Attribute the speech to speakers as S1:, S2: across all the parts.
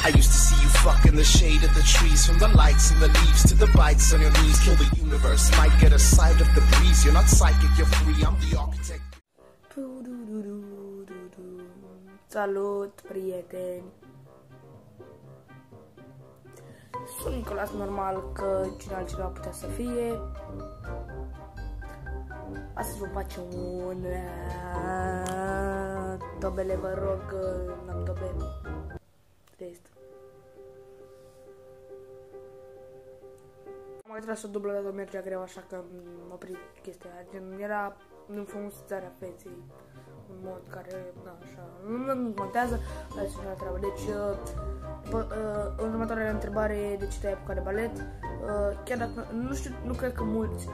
S1: I used to see you fuck in the shade of the trees, from the lights and the leaves to the bites on your knees. Kill the universe, might get a sight of the breeze. You're not psychic, you're free, I'm the architect.
S2: Salut, prieteni! Sunt Nicolas, normal că cine altceva putea să fie. Astăzi vom face un tobele, vă rog, n-am tobe. De este. Am mai tras o dublă, dar mergea greu, așa că am oprit chestia aia. Gen, era înfrumusețarea feței. Un mod care, da, așa, nu contează, dar este o treabă. Deci, următoarea întrebare, de ce te-ai apucat de balet? Chiar dacă, nu știu, nu cred că mulți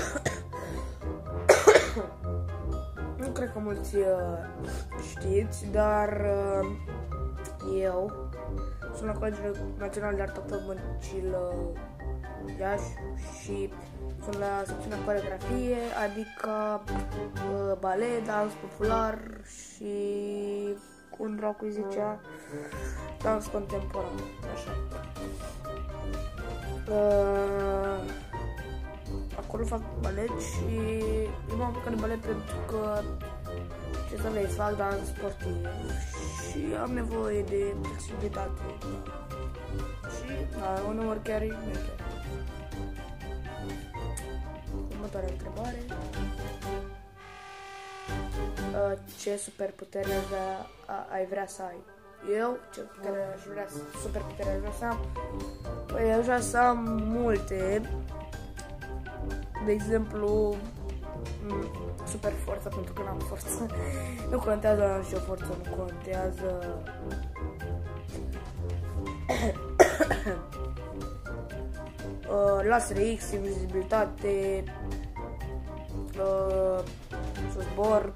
S2: nu cred că mulți știți, dar eu sunt la Colegiul Național de Artă Pămâncil Iași și sunt la secțiunea coreografie, adică balet, dans popular și cum dracu îi zicea, dans contemporan, așa. Acolo fac balet și eu m-am apucat de balet pentru că, ce să vezi, fac dans sportiv și am nevoie de flexibilitate. Și, da, uneori chiar e mecher. Următoarea întrebare. Ce superputere ai vrea să ai? Eu, ce superputere aș vrea să am? Păi, aș vrea să am multe. De exemplu, super forță, pentru că n-am forță. Nu contează, n-am și o forță, nu contează. Laser X, invizibilitate, să zbor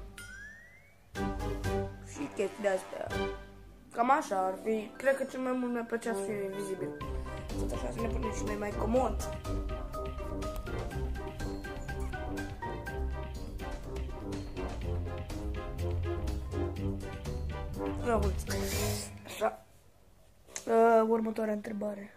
S2: și chestii de astea. Cam așa ar fi. Cred că cel mai mult mi-ar plăcea să fiu invizibil. Tot așa să ne punem și noi mai comod. Așa. Următoarea întrebare.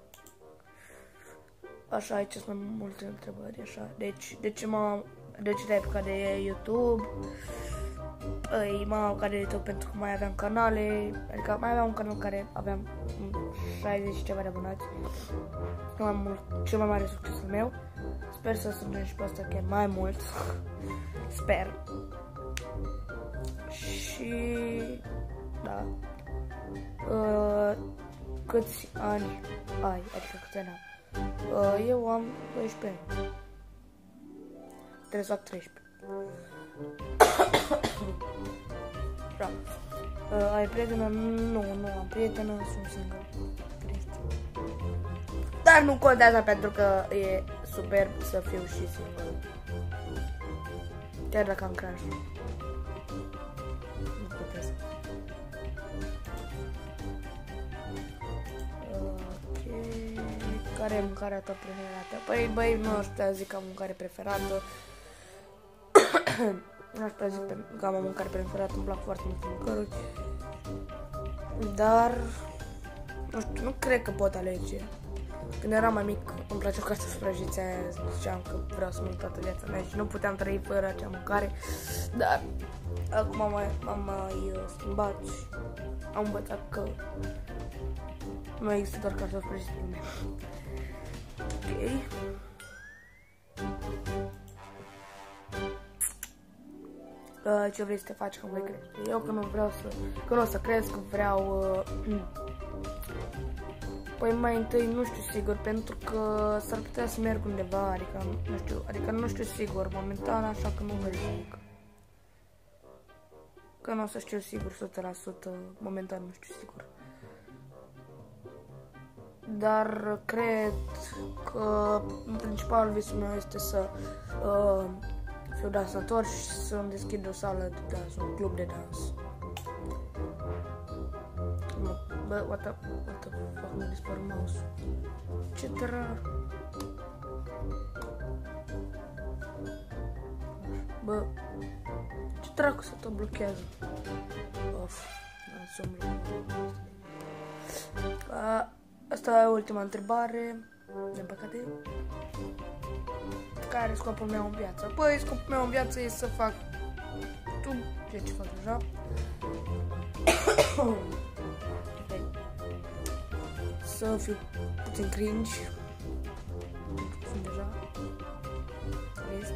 S2: Așa, aici sunt mai multe întrebări, așa. Deci, de ce te-ai apucat de YouTube? Păi, m-am apucat de YouTube pentru că mai aveam canale, adică mai aveam un canal care aveam 60 și ceva de abonați. Cel mai mare succesul meu. Sper să strângem și pe asta chiar mai mult. Sper. Și da. Câți ani ai? Adică câți ani am? Eu am 12 ani. Trebuie să fac 13. Da. Ai prietenă? Nu am prietenă, sunt singur. Dar nu contează pentru că e super să fiu și singur. Chiar dacă am crush. Nu contează. Care e mâncarea ta preferată? Păi, băi, nu aș putea zic că am mâncare preferată. Nu aș putea zic că am o mâncare preferată, îmi plac foarte multe mâncăruri. Dar, nu știu, nu cred că pot alege. Când eram mai mic, îmi plăcea cartofi prăjiți, aia ziceam că vreau să mănânc toată viața mea și nu puteam trăi fără acea mâncare. Dar, acum m-am mai schimbat și am învățat că nu există doar cartofi prăjiți pe lume. Ok. Ce vrei să te faci când vei crește? Eu când nu o să cresc, vreau... Păi mai întâi nu știu sigur, pentru că s-ar putea să merg undeva, adică nu știu sigur momentan, așa că nu vă zic. Că nu o să știu sigur 100%, momentan nu știu sigur. Dar cred că principalul visul meu este să fiu dansator și să-mi deschid o sală de dans, un club de dans. Bă, what the fuck, mi-a dispărut mouse. Ce rar. Bă, ce dracu să tot blochează? Of, n-am să-mi blochează. Asta e ultima întrebare, din păcate. Care e scopul meu în viață? Păi, scopul meu în viață e să fac ceea ce fac deja. Să fiu puțin cringe. Sunt deja. Trist.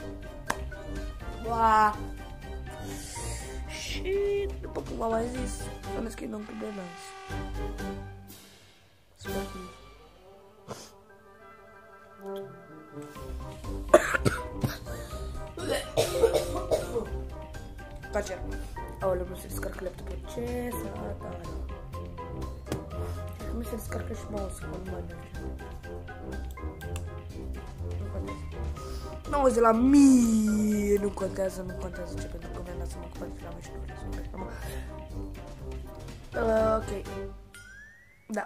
S2: Wow. Și după cum v-am mai zis, să ne schimbăm cu de dans. Sportiv. Pacer. Aoleu, nu se descarcă laptopul. Ce satana. Nu se descarcă și mouse-ul, nu mai merge. Nu contează. 90 la mii. Nu contează ce, pentru că mi-am dat să mă ocupați la mine și nu vreau să mă reclamă. Ok. Da.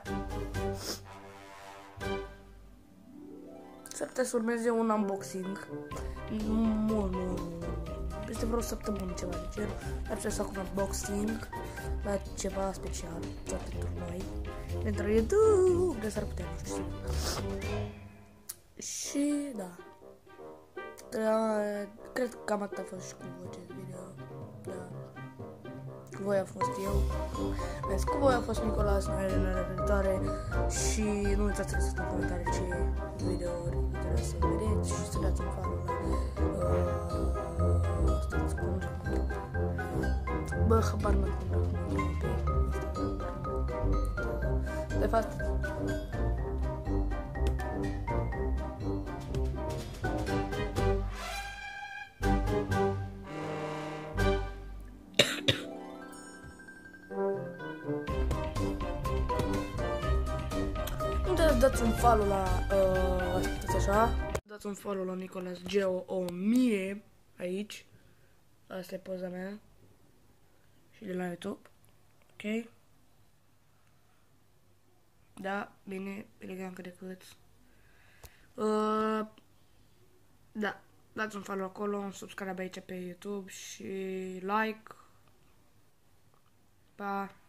S2: S-ar putea să urmeze un unboxing. Mult. Peste vreo săptămână, ceva de genul. Ar putea să fac un unboxing la ceva special, tot pentru noi, pentru YouTube, de s-ar putea, nu știu. Și da. Cred că cam atât a fost și cu acest video. Da. Cu voi a fost eu. Vezi, cu voi a fost Nicolas, noi la viitoare. Și nu uitați să lăsați în comentarii ce videouri trebuie să vedeți și să dați un follow la stați cu un bă, habar n-am cum de fapt dați un follow la așa. Dați un follow la Nicolas Geo 1000 aici. Asta e poza mea. Și de la YouTube. Ok? Da, bine, elegant cât de cât. Da, dați un follow acolo, un subscribe aici pe YouTube și like. Pa!